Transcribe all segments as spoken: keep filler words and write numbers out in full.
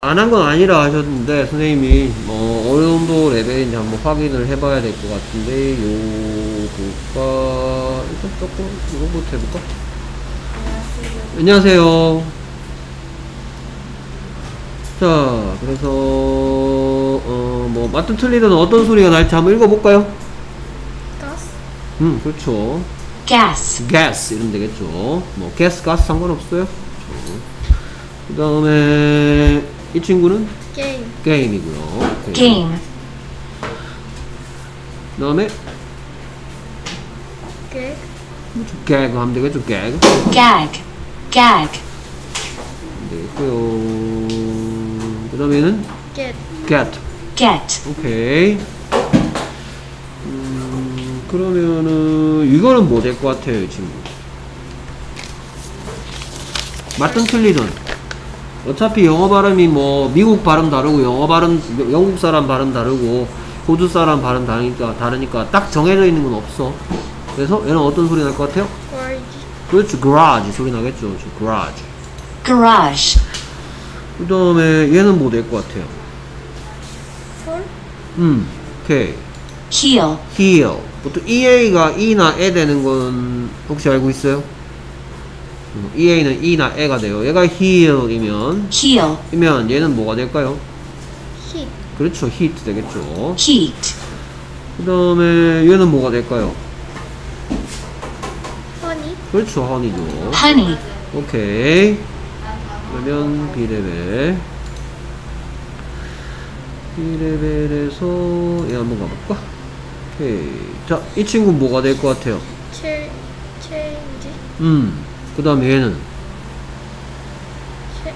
안 한 건 아니라 하셨는데 선생님이 뭐 어느 정도 레벨인지 한번 확인을 해봐야 될 것 같은데 요거가 일단 조금 이거부터 해볼까? 안녕하세요. 자, 그래서 어 뭐 맞든 틀리든 어떤 소리가 날지 한번 읽어볼까요? 가스. 음, 그렇죠. gas, gas 이러면 되겠죠. 뭐 gas, 가스 상관없어요. 그 다음에 이 친구는 게임. 게임이고요. game, 그 다음에 게. gag 하면 되겠죠. gag gag, gag, 되겠고요. 그 다음에는 get. get. get, 오케이. 음, 그러면은 이거는 뭐 될 것 같아요, 이 친구? 맞든 틀리든 어차피 영어 발음이 뭐 미국 발음 다르고 영어 발음 영국 사람 발음 다르고 호주 사람 발음 다르니까 다르니까 딱 정해져 있는 건 없어. 그래서 얘는 어떤 소리 날 것 같아요? garage. 그렇죠, garage 소리 나겠죠. garage. garage, 그 다음에 얘는 뭐 될 것 같아요? fall. 음, 오케이. heel, heel. 보통 ea가 e나 에 되는 건 혹시 알고 있어요? 음, ea는 e나 에가 돼요. 얘가 heel이면 heel, 이면 얘는 뭐가 될까요? heat. 그렇죠, heat 되겠죠. heat, 그 다음에 얘는 뭐가 될까요? honey. 그렇죠, honey죠. honey, 오케이. 그러면 B레벨 B레벨에서 얘 한번 가볼까? 오케이. 자, 이 친구는 뭐가 될 것 같아요? 체 change. 음, 그 다음에 얘는 체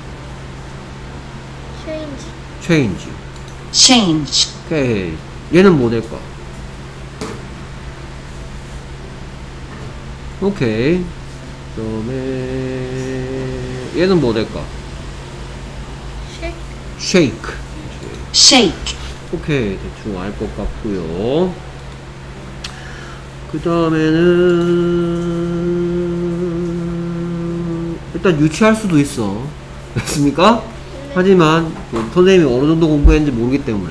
change. change. change, 오케이. 얘는 뭐 될까? 오케이. 그 다음에 얘는 뭐 될까? shake. shake. shake, 오케이. 대충 알 것 같고요. 그 다음에는 일단 유치할 수도 있어. 됐습니까? 하지만 뭐 선생님이 어느 정도 공부했는지 모르기 때문에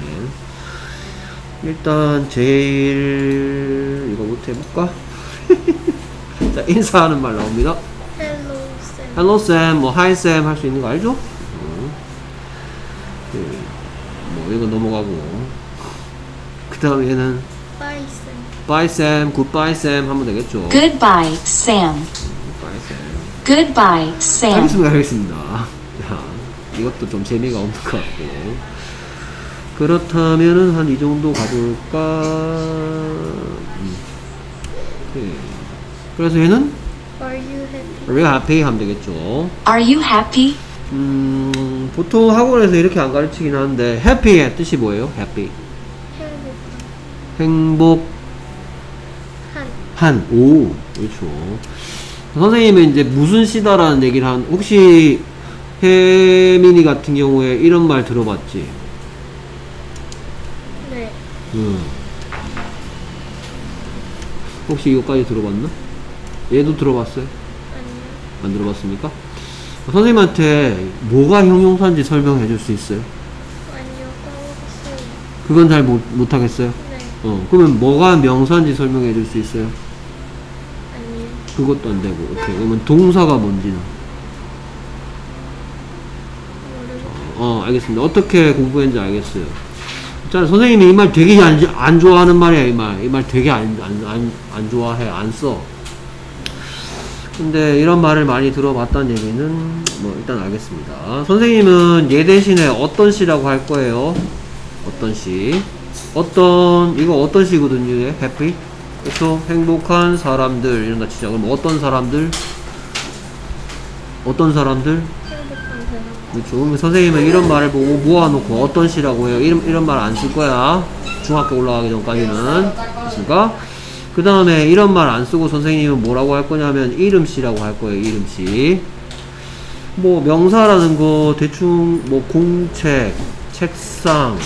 일단 제일 이거부터 해볼까? 자, 인사하는 말 나옵니다. hello Sam. Hello Sam, 뭐 Hi Sam 할 수 있는 거 알죠? 어. 그, 뭐 이거 넘어가고 그 다음에 얘는 bye Sam. Bye Sam, Goodbye Sam 하면 되겠죠? goodbye, Sam, Goodbye Sam. goodbye, Sam, 알겠습니다, 알겠습니다. 자, 이것도 좀 재미가 없는 것 같고 그렇다면은 한 이 정도 가볼까? 음. 오케이. 그래서 얘는 Are you happy? Are you happy 하면 되겠죠. are you happy? 음, 보통 학원에서 이렇게 안 가르치긴 하는데 happy의 뜻이 뭐예요? happy 행복한. 행복한. 오, 그렇죠. 선생님은 이제 무슨 시다라는 얘기를 한, 혹시 혜민이 같은 경우에 이런 말 들어봤지? 네. 응. 혹시 이거까지 들어봤나? 얘도 들어봤어요? 아니요. 안 들어봤습니까? 선생님한테 뭐가 형용사인지 설명해 줄 수 있어요? 아니요. 까먹었어요. 그건 잘 못, 못하겠어요? 네. 어, 그러면 뭐가 명사인지 설명해 줄 수 있어요? 아니요. 그것도 안 되고. 오케이. 그러면 동사가 뭔지는? 모르겠어요. 어, 알겠습니다. 어떻게 공부했는지 알겠어요. 자, 선생님이 이 말 되게 안, 안 좋아하는 말이야, 이 말. 이 말 되게 안, 안, 안, 안 좋아해. 안 써. 근데 이런 말을 많이 들어봤다는 얘기는 뭐 일단 알겠습니다. 선생님은 얘 대신에 어떤 시라고 할 거예요? 어떤 시? 어떤, 이거 어떤 시거든요, 얘? happy? 그렇죠? 행복한 사람들 이런다 치자. 그럼 어떤 사람들? 어떤 사람들? 행복한 사람. 그렇죠. 그러면 선생님은 이런 말을 보고 모아놓고 어떤 시라고 해요? 이런, 이런 말 안 쓸 거야. 중학교 올라가기 전까지는. 됐습니까? 그 다음에 이런 말 안 쓰고 선생님은 뭐라고 할 거냐면 이름시라고 할 거예요. 이름시. 뭐 명사라는 거 대충 뭐 공책, 책상,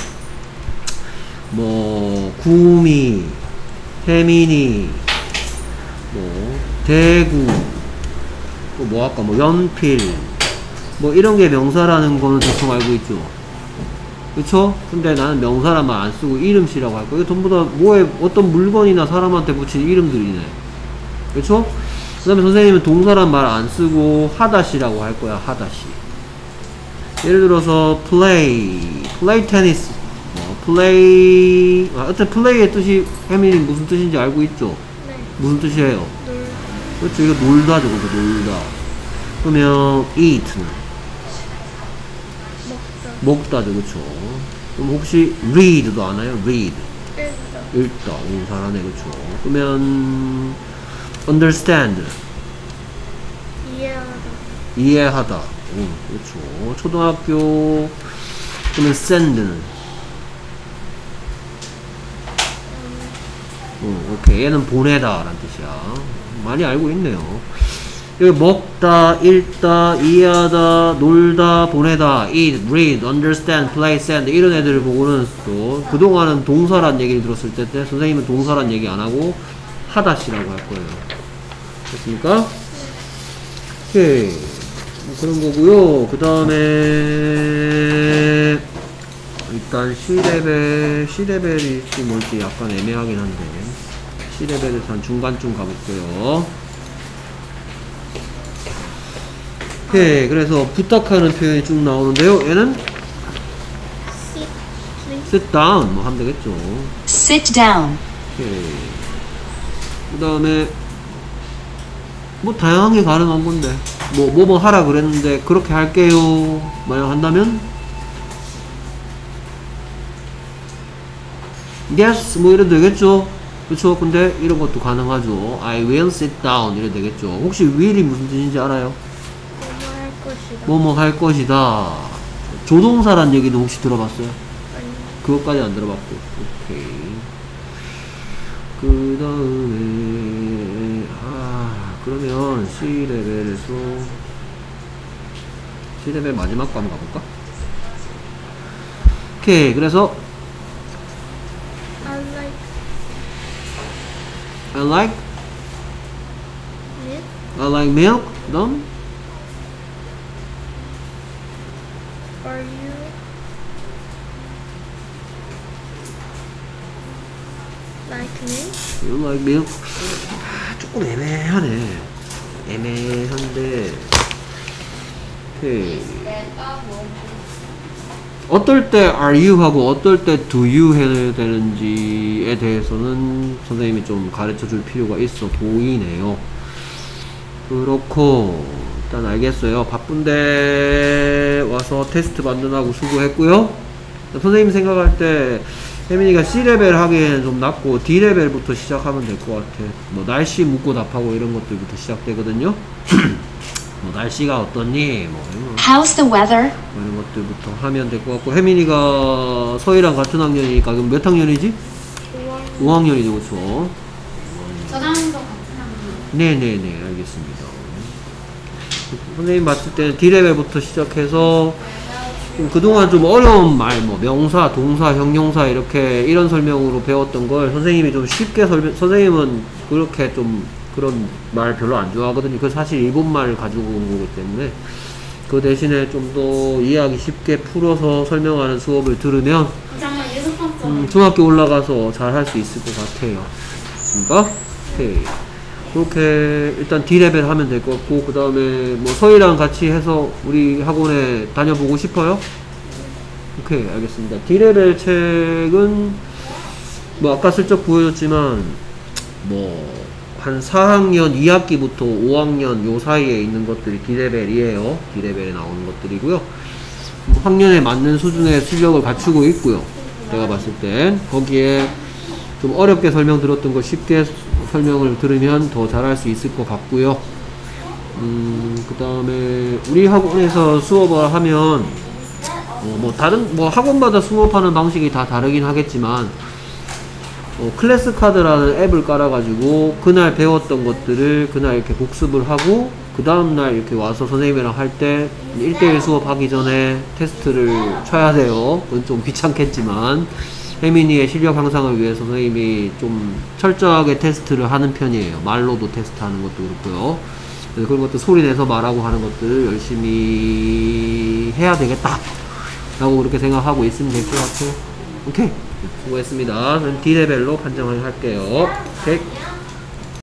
뭐 구미, 혜민이, 뭐 대구, 또 뭐 아까 뭐 연필, 뭐 이런 게 명사라는 거는 대충 알고 있죠. 그쵸? 근데 나는 명사란 말 안 쓰고 이름씨라고 할 거야. 이거 전부 다 뭐에 어떤 물건이나 사람한테 붙인 이름들이네. 그쵸? 그 다음에 선생님은 동사란 말 안 쓰고 하다시라고 할 거야. 하다시. 예를 들어서 play, play tennis, 뭐 play, 아, 어떤 play의 뜻이 혜민이 무슨 뜻인지 알고 있죠? 네. 무슨 뜻이에요? 놀. 그렇죠. 이거 놀다 저거 놀다. 그러면 eat는 먹다. 먹다죠. 그쵸? 그럼 혹시 read도 아나요? read. 읽다. 읽다. 오, 잘하네. 그쵸? 그러면 understand. 이해하다. 이해하다. 오, 그렇죠. 초등학교. 그러면 send는. 어, 오케이. 얘는 보내다. 라는 뜻이야. 많이 알고 있네요. 여기 먹다, 읽다, 이해하다, 놀다, 보내다, eat, read, understand, play, send 이런 애들을 보고는 또 그동안은 동사란 얘기를 들었을 때, 때 선생님은 동사란 얘기 안 하고 하다시라고 할 거예요. 됐습니까? 오케이. 뭐 그런 거고요. 그 다음에 일단 C레벨, C레벨일지 뭘지 약간 애매하긴 한데 C레벨에서 한 중간쯤 가볼게요. 오케이. 그래서 부탁하는 표현이 쭉 나오는데요. 얘는 sit, please. sit down 뭐 하면 되겠죠. Sit down. 오케이. 그 다음에 뭐 다양하게 가능한 건데 뭐 뭐 뭐 하라 그랬는데 그렇게 할게요 만약 한다면 yes 뭐 이래도 되겠죠. 그쵸? 근데 이런 것도 가능하죠. I will sit down 이래도 되겠죠. 혹시 will이 무슨 뜻인지 알아요? 뭐뭐 할 것이다. 뭐뭐 할 것이다. 조동사란 얘기는 혹시 들어봤어요? 아니. 그것까지 안 들어봤고. 오케이. 그 다음에 아 그러면 C레벨에서 C레벨 마지막 거 한번 가볼까? 오케이. 그래서 I like I like milk. I like milk. 그 다음 Are you like milk? You like milk? 아, 조금 애매하네. 애매한데 오케이. 어떨 때 are you 하고 어떨 때 do you 해야 되는지에 대해서는 선생님이 좀 가르쳐 줄 필요가 있어 보이네요. 그렇고 일단 알겠어요. 바쁜데 와서 테스트 만들라고 수고했고요. 선생님 생각할 때 혜민이가 C레벨 하기에는 좀 낮고 D레벨부터 시작하면 될 것 같아. 뭐 날씨 묻고 답하고 이런 것들부터 시작되거든요. 뭐 날씨가 어떻니? 뭐 이런, How's the weather? 뭐 이런 것들부터 하면 될 것 같고 혜민이가 서희랑 같은 학년이니까 그럼 몇 학년이지? 오 학년이죠. 그쵸? 저당도 같은 학년. 네네네 알겠습니다. 선생님 봤을 때는 D레벨부터 시작해서 좀 그동안 좀 어려운 말, 뭐 명사, 동사, 형용사 이렇게 이런 설명으로 배웠던 걸 선생님이 좀 쉽게 설명, 선생님은 그렇게 좀 그런 말 별로 안 좋아하거든요. 그 사실 일본말을 가지고 온 거기 때문에 그 대신에 좀 더 이해하기 쉽게 풀어서 설명하는 수업을 들으면 잠깐만 예습 판정. 음, 중학교 올라가서 잘 할 수 있을 것 같아요. 그러니까 오케이. 그렇게 일단 D레벨 하면 될 것 같고 그 다음에 뭐 서희랑 같이 해서 우리 학원에 다녀보고 싶어요? 오케이 알겠습니다. D레벨 책은 뭐 아까 슬쩍 보여줬지만 뭐 한 사 학년 이 학기부터 오 학년 요 사이에 있는 것들이 D레벨이에요. D레벨에 나오는 것들이고요. 학년에 맞는 수준의 실력을 갖추고 있고요. 내가 봤을 땐 거기에 좀 어렵게 설명드렸던 걸 쉽게 설명을 들으면 더 잘할 수 있을 것 같고요. 음, 그 다음에 우리 학원에서 수업을 하면 어, 뭐 다른 뭐 학원마다 수업하는 방식이 다 다르긴 하겠지만 어, 클래스 카드라는 앱을 깔아가지고 그날 배웠던 것들을 그날 이렇게 복습을 하고 그 다음날 이렇게 와서 선생님이랑 할 때 일 대일 수업하기 전에 테스트를 쳐야 돼요. 그건 좀 귀찮겠지만 혜민이의 실력 향상을 위해서 선생님이 좀 철저하게 테스트를 하는 편이에요. 말로도 테스트하는 것도 그렇고요. 네, 그런 것들 소리 내서 말하고 하는 것들 열심히 해야 되겠다 라고 그렇게 생각하고 있으면 될 것 같아요. 오케이, 수고했습니다. 그럼 D레벨로 판정을 할게요. 오케이.